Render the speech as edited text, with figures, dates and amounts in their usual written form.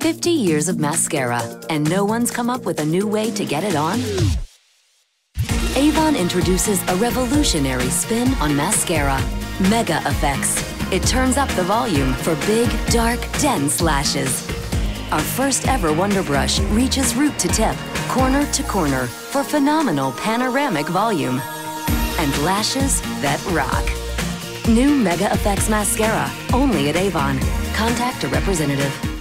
50 years of mascara, and no one's come up with a new way to get it on? Avon introduces a revolutionary spin on mascara, Mega Effects. It turns up the volume for big, dark, dense lashes. Our first ever Wonder Brush reaches root to tip, corner to corner for phenomenal panoramic volume. And lashes that rock. New Mega Effects Mascara, only at Avon. Contact a representative.